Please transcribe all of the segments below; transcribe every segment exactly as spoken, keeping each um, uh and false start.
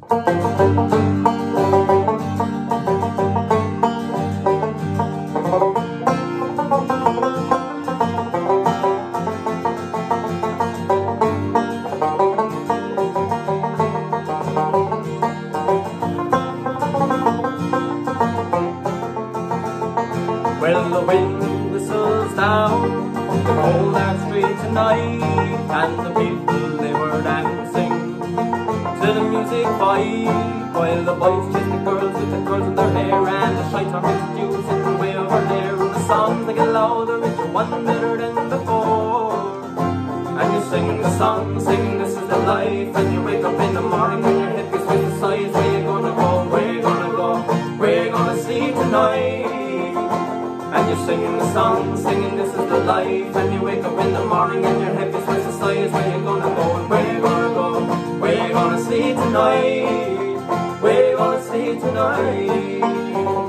Well, the wind whistles down the cold out street tonight, and the people, they were dancing to the music vibe, while the boys chase the girls with the curls in their hair, and the shy tormented youths sitting way over there. And the songs, they get louder, it's one better than before. And you're singing the song, singing this is the life, and you wake up in the morning and your head gets with the sighs. Where you gonna go, where you gonna go, where you gonna sleep tonight? And you're singing the song, singing this is the life, and you wake up in the morning and your head gets with the sighs. Where you gonna go, and where you gonna go, where you gonna sleep tonight, where you gonna sleep tonight?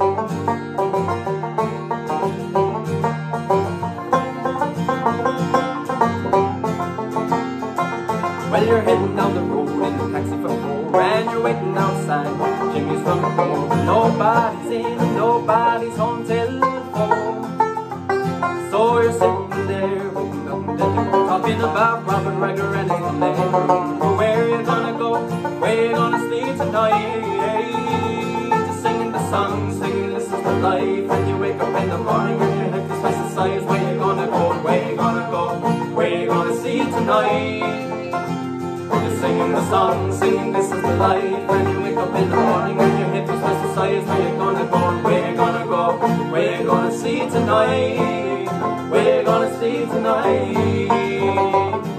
Well, you're heading down the road in the taxi for four, and you're waiting outside Jimmy's front door. Nobody's in and nobody's home till four. So you're sitting there waiting nothing to do, talking about Robert Riger and his name. Where you gonna go, where you gonna sleep tonight? Just singing the song, singing this is the life, and you wake up in the morning and your head gets twice the size. Where you gonna go, where you gonna go, where you gonna sleep tonight? Just singing the song, singing this is the life, and you wake up in the morning and your head gets twice the size. Where you gonna go, where you gonna go, where you gonna sleep tonight, where you gonna sleep tonight?